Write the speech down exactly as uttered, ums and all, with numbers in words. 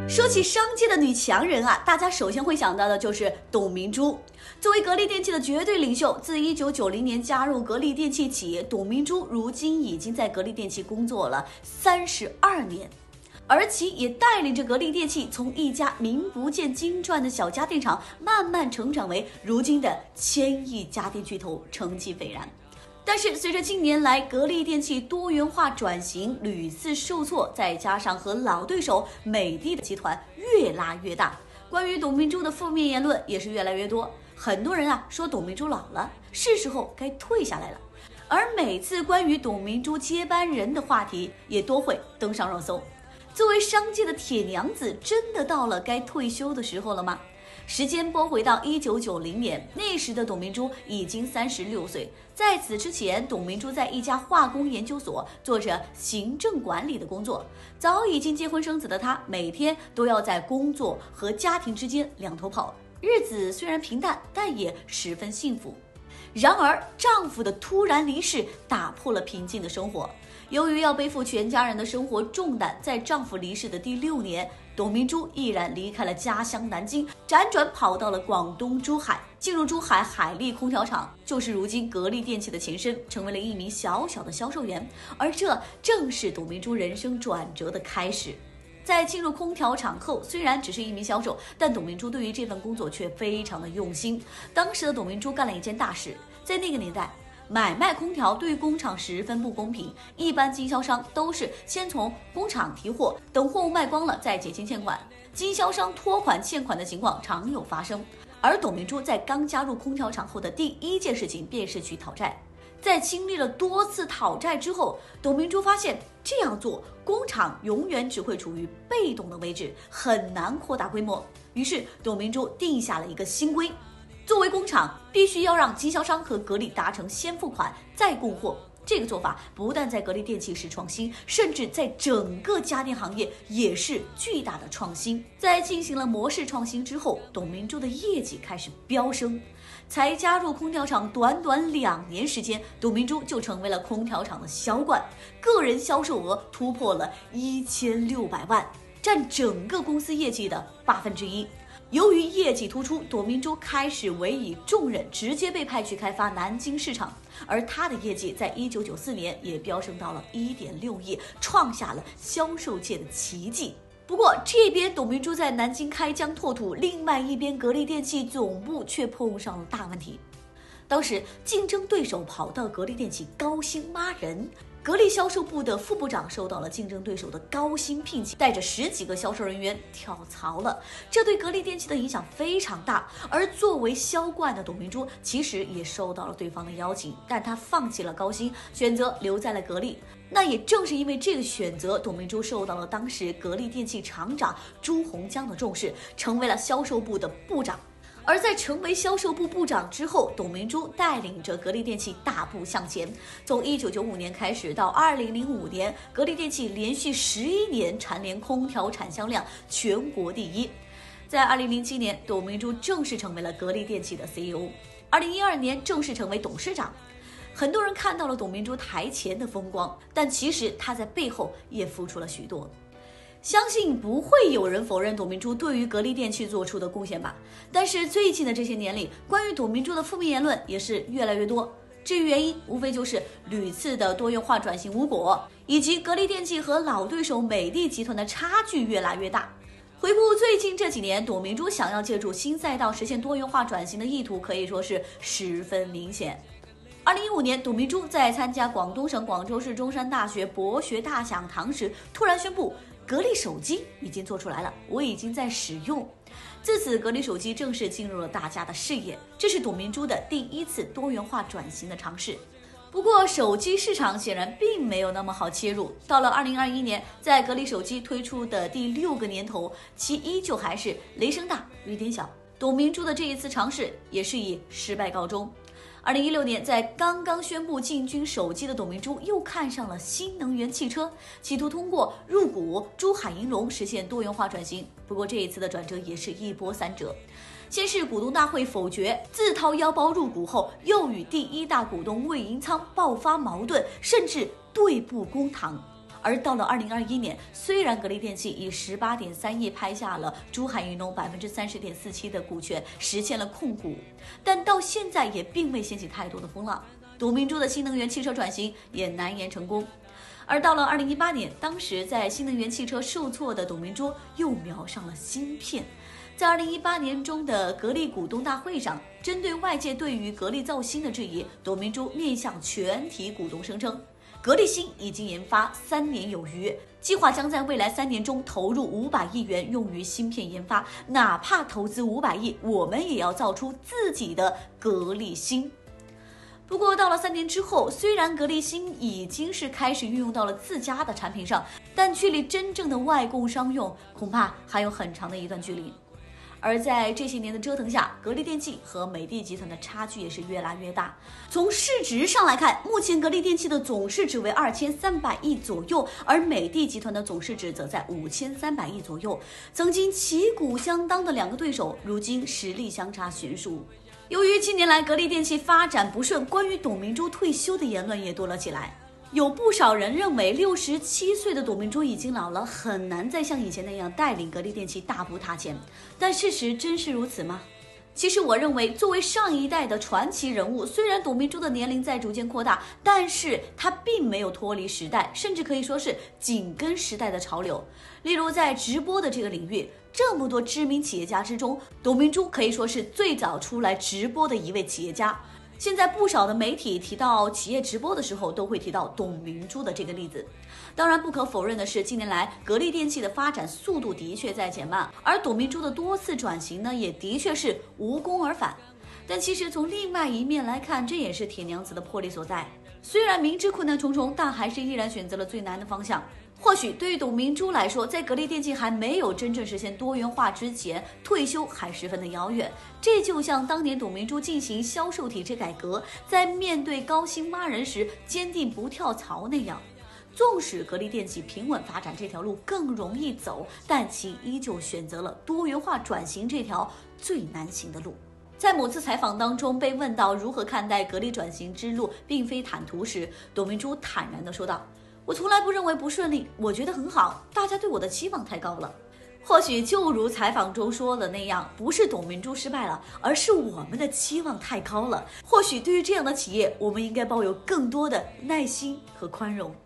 说起商界的女强人啊，大家首先会想到的就是董明珠。作为格力电器的绝对领袖，自一九九零年加入格力电器企业，董明珠如今已经在格力电器工作了三十二年，而其也带领着格力电器从一家名不见经传的小家电厂，慢慢成长为如今的千亿家电巨头，成绩斐然。但是随着近年来格力电器多元化转型屡次受挫，再加上和老对手美的集团越拉越大，关于董明珠的负面言论也是越来越多。很多人啊说董明珠老了，是时候该退下来了。而每次关于董明珠接班人的话题也多会登上热搜。作为商界的铁娘子，真的到了该退休的时候了吗？时间拨回到一九九零年，那时的董明珠已经三十六岁。在此之前，董明珠在一家化工研究所做着行政管理的工作。早已经结婚生子的她，每天都要在工作和家庭之间两头跑，日子虽然平淡，但也十分幸福。然而，丈夫的突然离世打破了平静的生活。由于要背负全家人的生活重担，在丈夫离世的第六年，董明珠毅然离开了家乡南京，辗转跑到了广东珠海，进入珠海海力空调厂，就是如今格力电器的前身，成为了一名小小的销售员。而这正是董明珠人生转折的开始。在进入空调厂后，虽然只是一名销售，但董明珠对于这份工作却非常的用心。当时的董明珠干了一件大事，在那个年代，买卖空调对工厂十分不公平，一般经销商都是先从工厂提货，等货物卖光了再结清欠款，经销商拖款欠款的情况常有发生。而董明珠在刚加入空调厂后的第一件事情便是去讨债。在经历了多次讨债之后，董明珠发现这样做工厂永远只会处于被动的位置，很难扩大规模。于是董明珠定下了一个新规，作为工厂必须要让经销商和格力达成先付款再供货。这个做法不但在格力电器是创新，甚至在整个家电行业也是巨大的创新。在进行了模式创新之后，董明珠的业绩开始飙升。才加入空调厂短短两年时间，董明珠就成为了空调厂的销冠，个人销售额突破了一千六百万，占整个公司业绩的八分之一。由于业绩突出，董明珠开始委以重任，直接被派去开发南京市场。而她的业绩在一九九四年也飙升到了一点六亿，创下了销售界的奇迹。不过这边董明珠在南京开疆拓土，另外一边格力电器总部却碰上了大问题。当时竞争对手跑到格力电器高薪挖人，格力销售部的副部长受到了竞争对手的高薪聘请，带着十几个销售人员跳槽了，这对格力电器的影响非常大。而作为销冠的董明珠其实也受到了对方的邀请，但她放弃了高薪，选择留在了格力。那也正是因为这个选择，董明珠受到了当时格力电器厂长朱洪江的重视，成为了销售部的部长。而在成为销售部部长之后，董明珠带领着格力电器大步向前。从一九九五年开始到二零零五年，格力电器连续十一年蝉联空调产销量全国第一。在二零零七年，董明珠正式成为了格力电器的 C E O， 二零一二年正式成为董事长。很多人看到了董明珠台前的风光，但其实她在背后也付出了许多。相信不会有人否认董明珠对于格力电器做出的贡献吧。但是最近的这些年里，关于董明珠的负面言论也是越来越多。至于原因，无非就是屡次的多元化转型无果，以及格力电器和老对手美的集团的差距越来越大。回顾最近这几年，董明珠想要借助新赛道实现多元化转型的意图可以说是十分明显。二零一五年，董明珠在参加广东省广州市中山大学博学大讲堂时，突然宣布格力手机已经做出来了，我已经在使用。自此，格力手机正式进入了大家的视野，这是董明珠的第一次多元化转型的尝试。不过，手机市场显然并没有那么好切入。到了二零二一年，在格力手机推出的第六个年头，其依旧还是雷声大雨点小。董明珠的这一次尝试也是以失败告终。二零一六年，在刚刚宣布进军手机的董明珠又看上了新能源汽车，企图通过入股珠海银隆实现多元化转型。不过这一次的转折也是一波三折，先是股东大会否决，自掏腰包入股后，又与第一大股东魏银仓爆发矛盾，甚至对簿公堂。 而到了二零二一年，虽然格力电器以十八点三亿拍下了珠海云农百分之三十点四七的股权，实现了控股，但到现在也并未掀起太多的风浪。董明珠的新能源汽车转型也难言成功。而到了二零一八年，当时在新能源汽车受挫的董明珠又瞄上了芯片。在二零一八年中的格力股东大会上，针对外界对于格力造芯的质疑，董明珠面向全体股东声称，格力芯已经研发三年有余，计划将在未来三年中投入五百亿元用于芯片研发，哪怕投资五百亿，我们也要造出自己的格力芯。不过到了三年之后，虽然格力芯已经是开始运用到了自家的产品上，但距离真正的外供商用恐怕还有很长的一段距离。而在这些年的折腾下，格力电器和美的集团的差距也是越来越大。从市值上来看，目前格力电器的总市值为二千三百亿左右，而美的集团的总市值则在五千三百亿左右。曾经旗鼓相当的两个对手，如今实力相差悬殊。由于近年来格力电器发展不顺，关于董明珠退休的言论也多了起来。有不少人认为，六十七岁的董明珠已经老了，很难再像以前那样带领格力电器大步踏前。但事实真是如此吗？其实我认为，作为上一代的传奇人物，虽然董明珠的年龄在逐渐扩大，但是她并没有脱离时代，甚至可以说是紧跟时代的潮流。例如在直播的这个领域，这么多知名企业家之中，董明珠可以说是最早出来直播的一位企业家。现在不少的媒体提到企业直播的时候，都会提到董明珠的这个例子。当然，不可否认的是，近年来格力电器的发展速度的确在减慢，而董明珠的多次转型呢，也的确是无功而返。但其实从另外一面来看，这也是铁娘子的魄力所在。虽然明知困难重重，但还是依然选择了最难的方向。或许对于董明珠来说，在格力电器还没有真正实现多元化之前，退休还十分的遥远。这就像当年董明珠进行销售体制改革，在面对高薪挖人时坚定不跳槽那样。纵使格力电器平稳发展这条路更容易走，但其依旧选择了多元化转型这条最难行的路。在某次采访当中，被问到如何看待格力转型之路并非坦途时，董明珠坦然地说道，我从来不认为不顺利，我觉得很好，大家对我的期望太高了。或许就如采访中说的那样，不是董明珠失败了，而是我们的期望太高了。或许对于这样的企业，我们应该抱有更多的耐心和宽容。